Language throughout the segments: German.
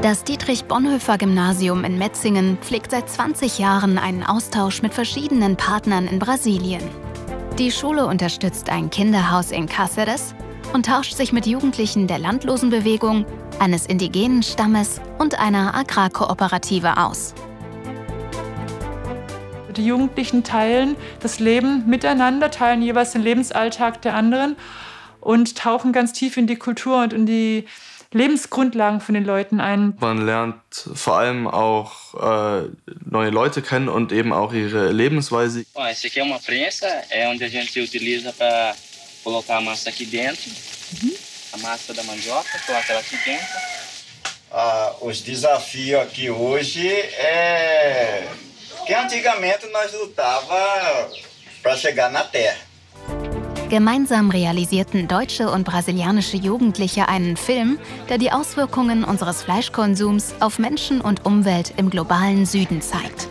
Das Dietrich-Bonhoeffer-Gymnasium in Metzingen pflegt seit 20 Jahren einen Austausch mit verschiedenen Partnern in Brasilien. Die Schule unterstützt ein Kinderhaus in Cáceres und tauscht sich mit Jugendlichen der Landlosenbewegung, eines indigenen Stammes und einer Agrarkooperative aus. Die Jugendlichen teilen das Leben miteinander, teilen jeweils den Lebensalltag der anderen und tauchen ganz tief in die Kultur und in die Lebensgrundlagen von den Leuten ein. Man lernt vor allem auch neue Leute kennen und eben auch ihre Lebensweise. Esse aqui é uma prensa, onde a gente utiliza para colocar a massa aqui dentro. A massa da mandioca, coloca ela aqui dentro. Os desafios aqui hoje é que antigamente nós lutava para chegar na terra. Gemeinsam realisierten deutsche und brasilianische Jugendliche einen Film, der die Auswirkungen unseres Fleischkonsums auf Menschen und Umwelt im globalen Süden zeigt.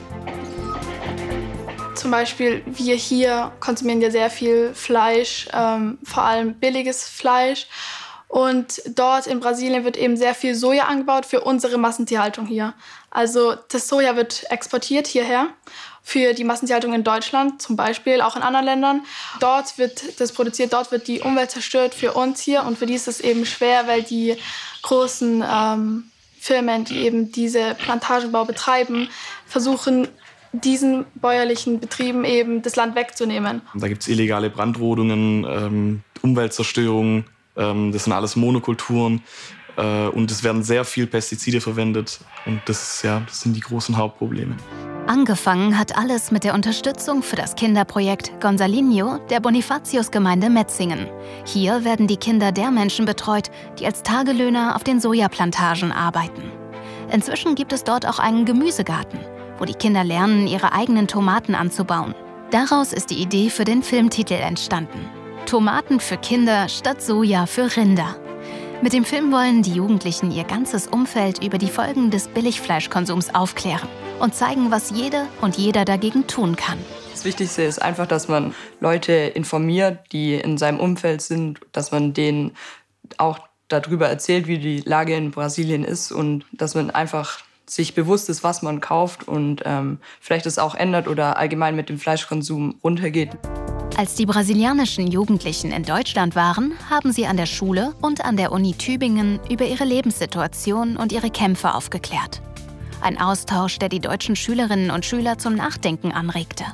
Zum Beispiel, wir hier konsumieren ja sehr viel Fleisch, vor allem billiges Fleisch. Und dort in Brasilien wird eben sehr viel Soja angebaut für unsere Massentierhaltung hier. Also das Soja wird exportiert hierher für die Massentierhaltung in Deutschland, zum Beispiel, auch in anderen Ländern. Dort wird das produziert, dort wird die Umwelt zerstört für uns hier. Und für die ist es eben schwer, weil die großen Firmen, die eben diese Plantagenbau betreiben, versuchen, diesen bäuerlichen Betrieben eben das Land wegzunehmen. Da gibt es illegale Brandrodungen, Umweltzerstörung. Das sind alles Monokulturen und es werden sehr viel Pestizide verwendet und das sind die großen Hauptprobleme. Angefangen hat alles mit der Unterstützung für das Kinderprojekt Gonzalinho der Bonifatius-Gemeinde Metzingen. Hier werden die Kinder der Menschen betreut, die als Tagelöhner auf den Sojaplantagen arbeiten. Inzwischen gibt es dort auch einen Gemüsegarten, wo die Kinder lernen, ihre eigenen Tomaten anzubauen. Daraus ist die Idee für den Filmtitel entstanden. Tomaten für Kinder statt Soja für Rinder. Mit dem Film wollen die Jugendlichen ihr ganzes Umfeld über die Folgen des Billigfleischkonsums aufklären und zeigen, was jede und jeder dagegen tun kann. Das Wichtigste ist einfach, dass man Leute informiert, die in seinem Umfeld sind, dass man denen auch darüber erzählt, wie die Lage in Brasilien ist und dass man einfach sich bewusst ist, was man kauft und vielleicht es auch ändert oder allgemein mit dem Fleischkonsum runtergeht. Als die brasilianischen Jugendlichen in Deutschland waren, haben sie an der Schule und an der Uni Tübingen über ihre Lebenssituation und ihre Kämpfe aufgeklärt. Ein Austausch, der die deutschen Schülerinnen und Schüler zum Nachdenken anregte.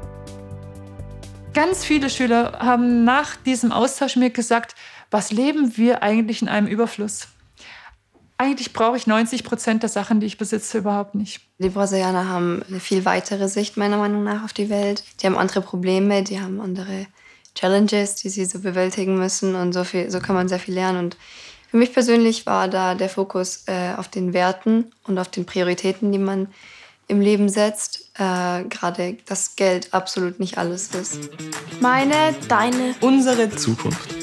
Ganz viele Schüler haben nach diesem Austausch mir gesagt, was leben wir eigentlich in einem Überfluss? Eigentlich brauche ich 90% der Sachen, die ich besitze, überhaupt nicht. Die Brasilianer haben eine viel weitere Sicht, meiner Meinung nach, auf die Welt. Die haben andere Probleme, die haben andere Challenges, die sie so bewältigen müssen. Und so kann man sehr viel lernen. Und für mich persönlich war da der Fokus auf den Werten und auf den Prioritäten, die man im Leben setzt. Gerade, dass Geld absolut nicht alles ist. Meine, deine, unsere Zukunft.